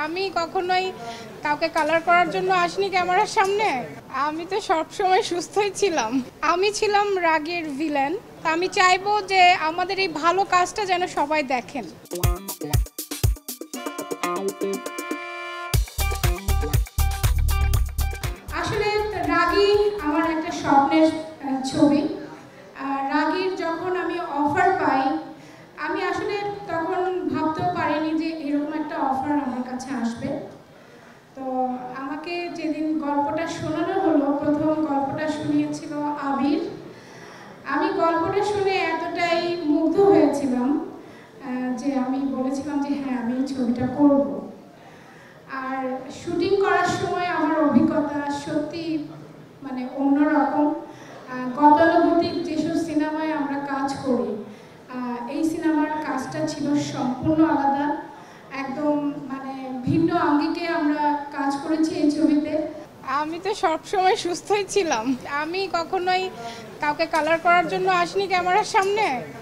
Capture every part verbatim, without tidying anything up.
আমি কখনোই কাউকে কালার করার জন্য আসিনি ক্যামেরার সামনে। আমি তো সবসময় সুস্থই ছিলাম। আমি ছিলাম রাগের ভিলেন। আমি চাইবো যে আমাদের এই ভালো কাজটা যেন সবাই দেখেন। আসলে রাগি আমার একটা স্বপ্নের ছবি। রাগির যখন আমি অফার পাই, আমি আসলে তখন ভাবতেও পারিনি যে এরকম একটা অফার আমার কাছে আসবে। তো আমাকে যেদিন গল্পটা শোনানো হলো, প্রথম গল্পটা শুনিয়েছিল আবির। আমি গল্পটা শুনে এতটাই মুগ্ধ হয়েছিলাম যে আমি বলেছিলাম যে হ্যাঁ, আমি এই ছবিটা করব। আর শুটিং করার সময় আমার অভিজ্ঞতা সত্যি মানে অন্যরকম। গতানুগতিক যেসব সিনেমায় আমরা কাজ করি, এই সিনেমার কাজটা ছিল সম্পূর্ণ আলাদা। একদম মানে ভিন্ন আঙ্গিকে আমরা কাজ করেছি এই ছবিতে। আমি তো সবসময় সুস্থই ছিলাম। আমি কখনোই কাউকে কালার করার জন্য আসিনি ক্যামেরার সামনে,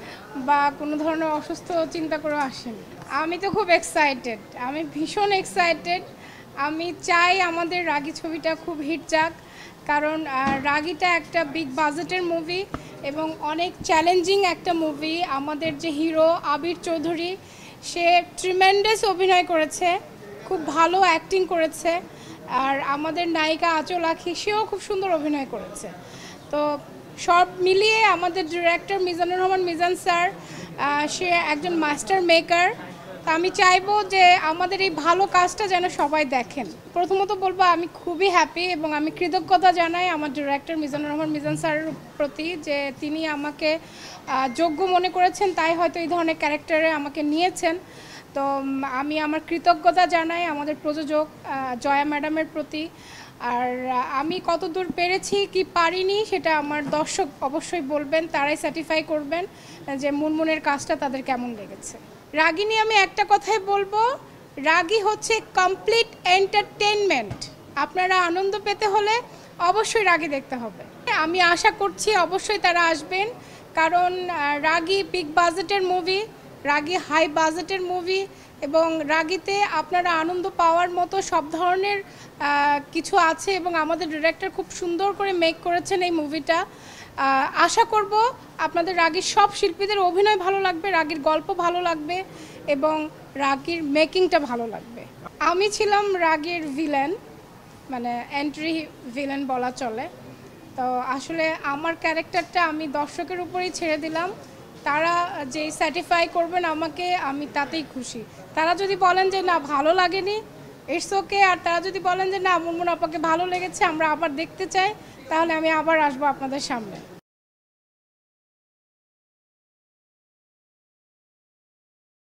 বা কোনো ধরনের অসুস্থ চিন্তা করে আসিনি। আমি তো খুব এক্সাইটেড, আমি ভীষণ এক্সাইটেড। আমি চাই আমাদের রাগি ছবিটা খুব হিট যাক, কারণ রাগিটা একটা বিগ বাজেটের মুভি এবং অনেক চ্যালেঞ্জিং একটা মুভি। আমাদের যে হিরো আবির চৌধুরী, সে ট্রিমেন্ডাস অভিনয় করেছে, খুব ভালো অ্যাক্টিং করেছে। আর আমাদের নায়িকা আচল আখি, সেও খুব সুন্দর অভিনয় করেছে। তো সব মিলিয়ে আমাদের ডিরেক্টর মিজানুর রহমান মিজান স্যার, সে একজন মাস্টার মেকার। তা আমি চাইবো যে আমাদের এই ভালো কাজটা যেন সবাই দেখেন। প্রথমত বলবো আমি খুবই হ্যাপি এবং আমি কৃতজ্ঞতা জানাই আমার ডিরেক্টর মিজানুর রহমান মিজান স্যারের প্রতি, যে তিনি আমাকে যোগ্য মনে করেছেন, তাই হয়তো এই ধরনের ক্যারেক্টারে আমাকে নিয়েছেন। তো আমি আমার কৃতজ্ঞতা জানাই আমাদের প্রযোজক জয়া ম্যাডামের প্রতি। আর আমি কতদূর পেরেছি কি পারিনি সেটা আমার দর্শক অবশ্যই বলবেন, তারাই সার্টিফাই করবেন যে মুনমুনের কাজটা তাদের কেমন লেগেছে। রাগি নিয়ে আমি একটা কথাই বলবো, রাগি হচ্ছে কমপ্লিট এন্টারটেইনমেন্ট। আপনারা আনন্দ পেতে হলে অবশ্যই রাগি দেখতে হবে। আমি আশা করছি অবশ্যই তারা আসবেন, কারণ রাগি বিগ বাজেটের মুভি, রাগি হাই বাজেটের মুভি, এবং রাগিতে আপনারা আনন্দ পাওয়ার মতো সব ধরনের কিছু আছে এবং আমাদের ডিরেক্টর খুব সুন্দর করে মেক করেছেন এই মুভিটা। আশা করব আপনাদের রাগির সব শিল্পীদের অভিনয় ভালো লাগবে, রাগির গল্প ভালো লাগবে এবং রাগির মেকিংটা ভালো লাগবে। আমি ছিলাম রাগির ভিলেন, মানে এন্ট্রি ভিলেন বলা চলে। তো আসলে আমার ক্যারেক্টারটা আমি দর্শকের উপরেই ছেড়ে দিলাম, তারা যে সার্টিফাই করবেন আমাকে, আমি তাতেই খুশি। তারা যদি বলেন যে না ভালো লাগেনি, ইটস ওকে। আর তারা যদি বলেন যে না মুনমুন আপাকে ভালো লেগেছে, আমরা আবার দেখতে চাই, তাহলে আমি আবার আসবো আপনাদের সামনে।